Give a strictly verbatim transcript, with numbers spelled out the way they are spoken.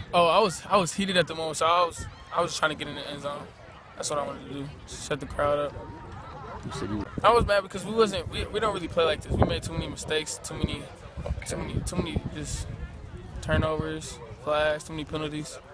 Oh, I was I was heated at the moment, so I was I was trying to get in the end zone. That's what I wanted to do. Shut the crowd up. You said you. I was mad because we wasn't we, we don't really play like this. We made too many mistakes, too many too many too many just turnovers, flags, too many penalties.